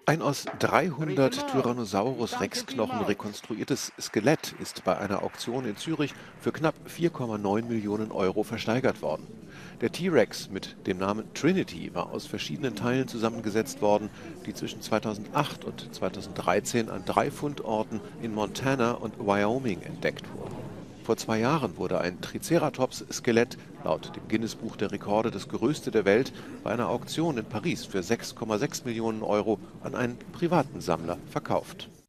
Ein aus 300 Tyrannosaurus Rex-Knochen rekonstruiertes Skelett ist bei einer Auktion in Zürich für knapp 4,9 Millionen Euro versteigert worden. Der T-Rex mit dem Namen Trinity war aus verschiedenen Teilen zusammengesetzt worden, die zwischen 2008 und 2013 an 3 Fundorten in Montana und Wyoming entdeckt wurden. Vor 2 Jahren wurde ein Triceratops-Skelett, laut dem Guinness-Buch der Rekorde das größte der Welt, bei einer Auktion in Paris für 6,6 Millionen Euro an einen privaten Sammler verkauft.